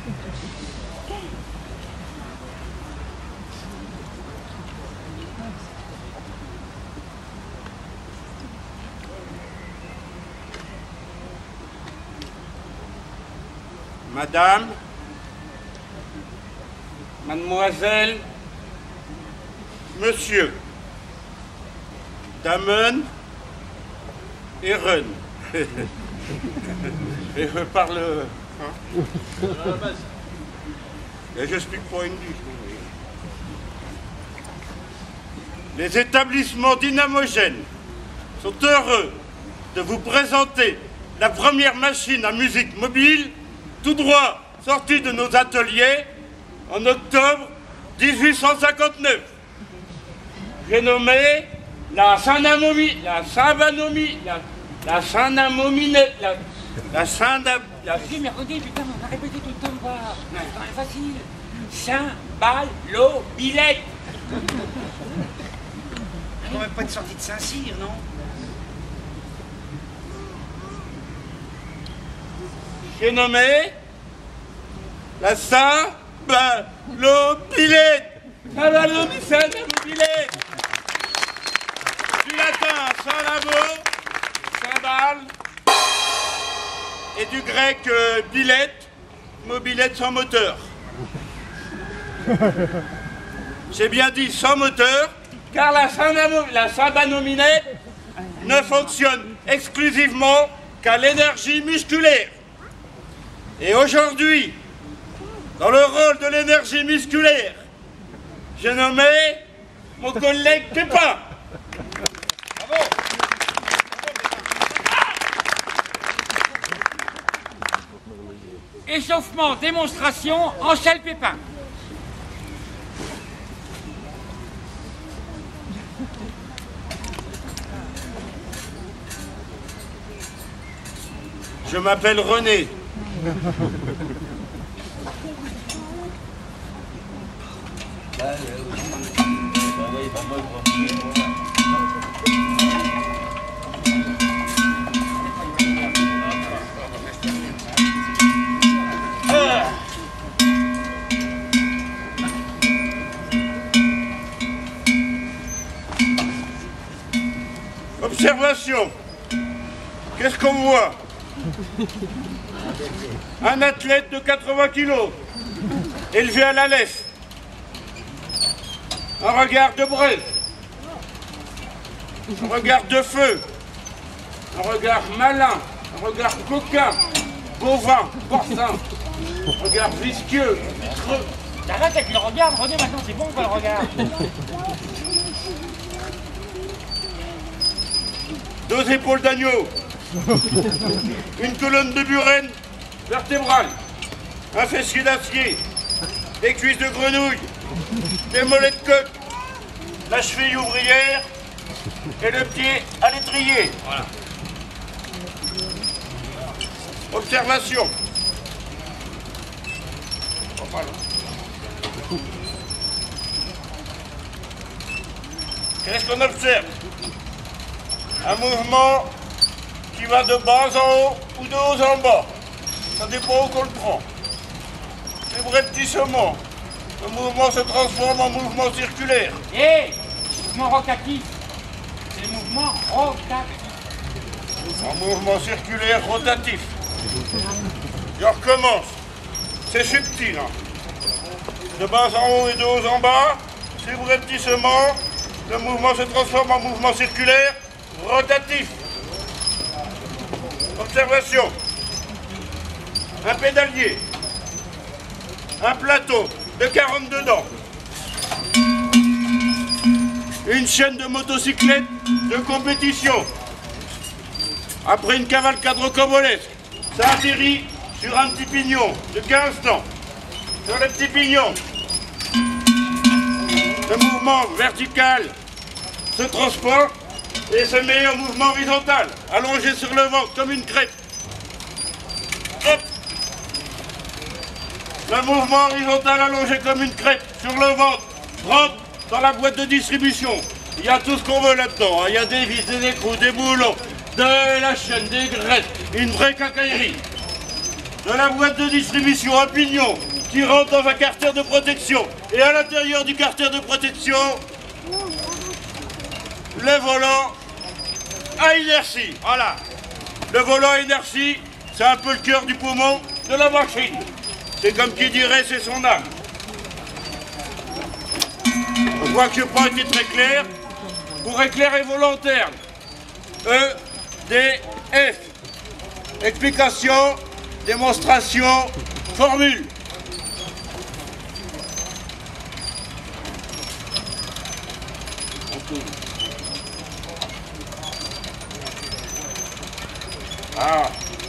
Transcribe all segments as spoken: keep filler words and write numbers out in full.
Madame, Mademoiselle, Monsieur, Damen et Ren. Et je parle... Hein? Et je speak for English. Les établissements dynamogènes sont heureux de vous présenter la première machine à musique mobile tout droit sortie de nos ateliers en octobre mille huit cent cinquante-neuf. J'ai nommé la Saint-Namomi, la Saint-Banomie, la, la Saint-Namominette, la, la Saint-Dab... La... Oui, mais regardez, putain, on a répété tout le temps, quoi. C'est quand même facile. Saint-Bal-lo-Billette. On va pas être sorti de Saint-Cyr, non? J'ai nommé la Saint-Bal-lo-Billette. Saint-Bal-lo-Billette. Du latin Saint-Labo, Saint-Bal, et du grec euh, billette, mobilette sans moteur. J'ai bien dit sans moteur, car la Saint-Banominette ne fonctionne exclusivement qu'à l'énergie musculaire. Et aujourd'hui, dans le rôle de l'énergie musculaire, j'ai nommé mon collègue Pépin. Bravo. Échauffement, démonstration, Angèle Pépin. Je m'appelle René. Observation. Qu'est-ce qu'on voit? Un athlète de quatre-vingts kilos, élevé à la laisse. Un regard de braise. Un regard de feu. Un regard malin. Un regard coquin. Bovin, porcin. Un regard visqueux, vitreux. Arrête avec le regard, René, maintenant c'est bon, quoi, le regard. Deux épaules d'agneau. Une colonne de burène vertébrale. Un fessier d'acier. Des cuisses de grenouille. Des mollets de coq. La cheville ouvrière. Et le pied à l'étrier. Voilà. Observation. Qu'est-ce qu'on observe? Un mouvement qui va de bas en haut ou de haut en bas. Ça dépend où qu'on le prend. Subrepticement, le mouvement se transforme en mouvement circulaire. Et mouvement rotatif. C'est le mouvement rotatif. En mouvement circulaire rotatif. Je recommence. C'est subtil. Hein. De bas en haut et de haut en bas, subrepticement, le mouvement se transforme en mouvement circulaire rotatif. Observation. Un pédalier. Un plateau de quarante-deux dents. Une chaîne de motocyclettes de compétition. Après une cavalcade rocambolesque, ça atterrit sur un petit pignon de quinze dents. Sur le petit pignon, le mouvement vertical se transporte et se met en mouvement horizontal, allongé sur le ventre comme une crêpe. Hop. Le mouvement horizontal allongé comme une crêpe sur le ventre rentre dans la boîte de distribution. Il y a tout ce qu'on veut là-dedans. Hein. Il y a des vis, des écrous, des boulons, de la chaîne, des graisses, une vraie quincaillerie. de la boîte de distribution à pignon qui rentre dans un carter de protection. Et à l'intérieur du carter de protection, le volant à inertie. Voilà. Le volant à inertie, c'est un peu le cœur du poumon de la machine. C'est comme qui dirait, c'est son âme. Je crois que je n'ai pas été très clair. Pour éclairer vos lanternes, E, D, F. Explication, démonstration, formule. Ah.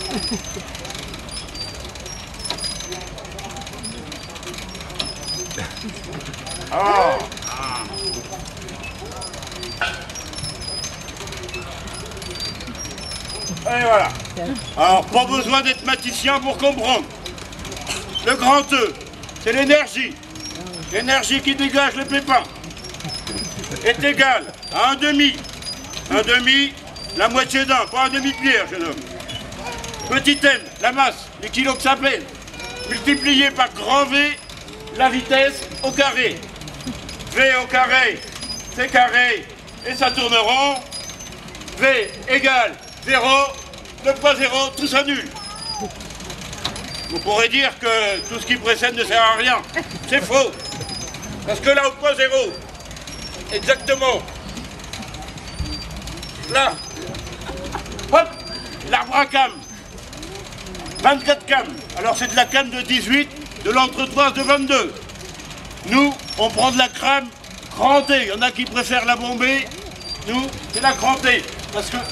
Ah. Et voilà. Alors, pas besoin d'être mathématicien pour comprendre. Le grand E, c'est l'énergie. L'énergie qui dégage le pépin est égale à un demi. Un demi, la moitié d'un, pas un demi-pierre, jeune homme. Petit n, la masse, les kilos que ça pèse, multiplié par grand V, la vitesse au carré. V au carré, c'est carré, et ça tourne rond. V égale zéro, deux fois zéro, tout s'annule. Vous pourrez dire que tout ce qui précède ne sert à rien. C'est faux. Parce que là, au point zéro, exactement, là, hop, l'arbre à cam, vingt-quatre cam. Alors c'est de la cam de dix-huit, de l'entretoise de vingt-deux. Nous, on prend de la crème crantée. Il y en a qui préfèrent la bombée. Nous, c'est la crantée. Parce que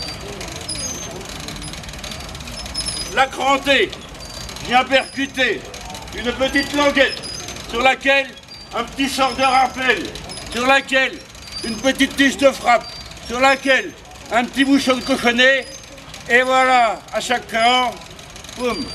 la crantée vient percuter une petite languette sur laquelle un petit sort de rappel, sur laquelle une petite tige de frappe, sur laquelle un petit bouchon de cochonnet, et voilà, à chaque cran, boum.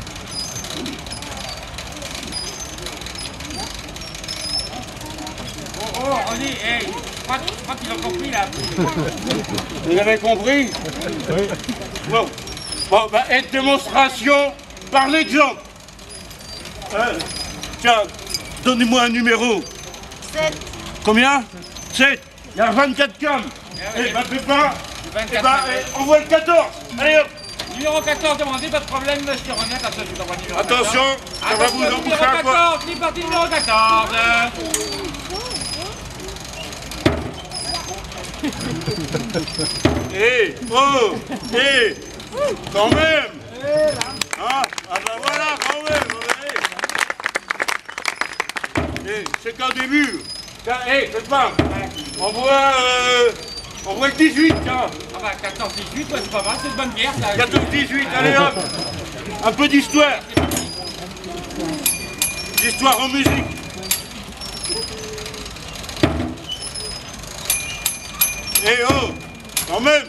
Oh, oh, on dit, hey, je crois, je crois qu'ils ont compris là. Vous avez compris? Oui. Bon, bon bah, et démonstration par l'exemple. Euh, tiens, donnez-moi un numéro. sept. Combien? sept. Il y a vingt-quatre cams. Eh ben, Pépin, eh ben, eh, on voit le quatorze. Allez hop. Numéro quatorze, demandez, pas de problème, monsieur René, comme ça je vous envoie le numéro Attention, quatorze. ça va vous Attention, emboucher numéro un peu. quatorze, c'est parti, numéro quatorze. Eh, oh, eh, quand même. Ah, ah ben voilà, quand même. Eh, eh, c'est qu'un début. Tiens, eh, Pépin, on voit, euh, on voit le dix-huit, tiens. Ah bah quatorze dix-huit, ouais, c'est pas mal, c'est une bonne bière ça. quatorze dix-huit, allez hop. Un peu d'histoire. D'histoire en musique. Eh oh, quand même.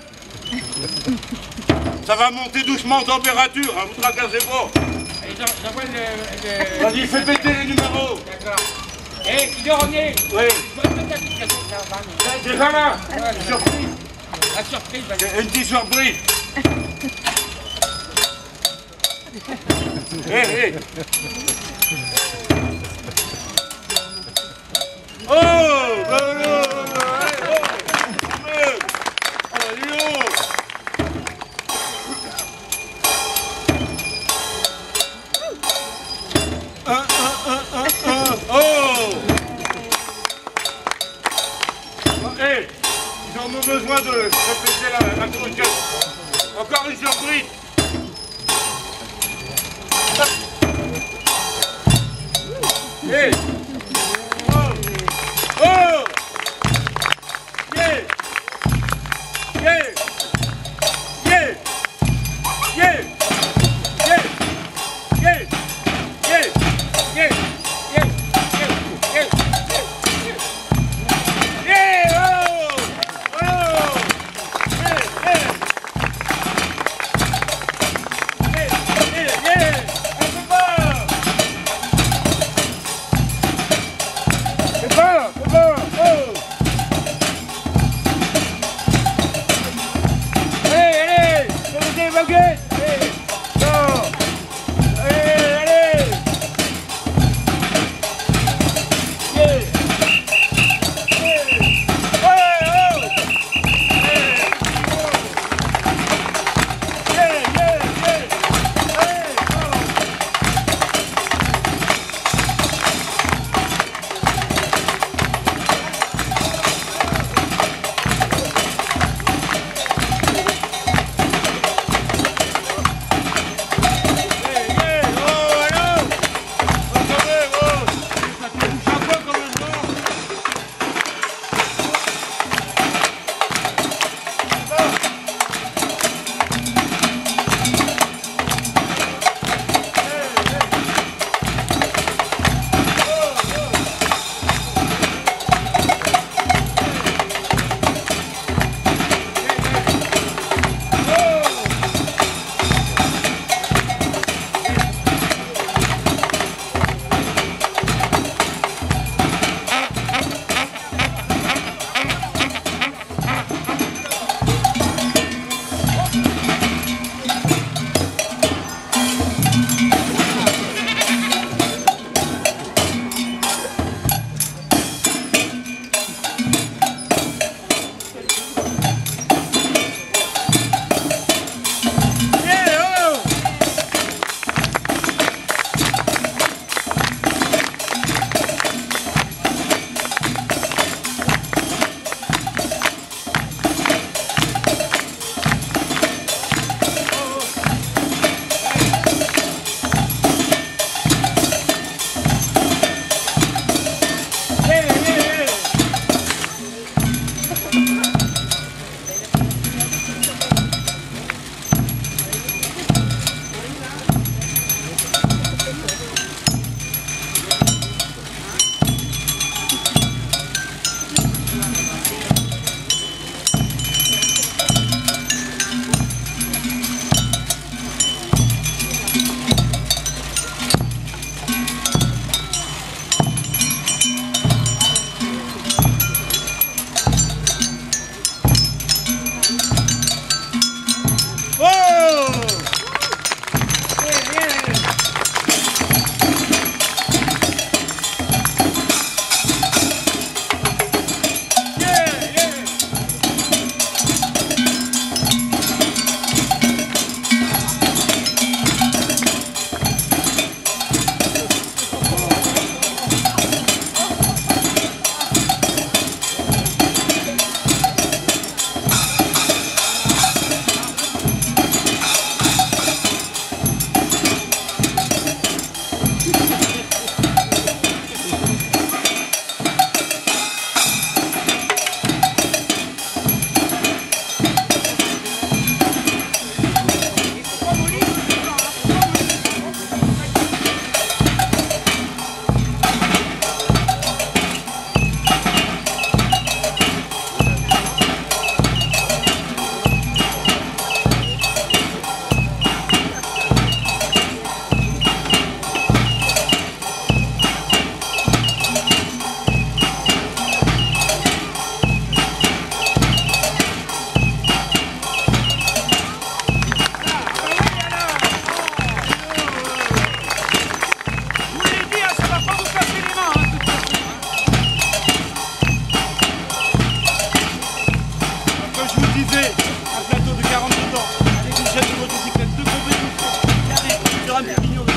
Ça va monter doucement en température, hein, vous tracassez pas. Allez, j'envoie le... le... Vas-y, fais péter les numéros. D'accord. Eh, il est René. Oui. C'est Déjà là, surprise. la surprise, vas-y. Une petite surprise. Hé, hé. Oh, bah non, un, un, un, un, un. Oh! Hé! Ils en ont besoin de répéter la, la croquette. Encore une surprise! Hé! Oh! Oh! Yeah! Yeah! Yeah! Yeah! Yeah! Yeah! Yeah! Yeah! Yeah! Yeah! Yeah! Yeah! Oh! Oh! Yeah! Yeah! Yeah! Yeah! Yeah! On peut pas!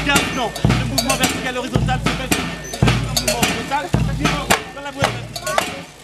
quinze, non. Le mouvement vertical horizontal se fait sur le mouvement horizontal. Dans la boîte.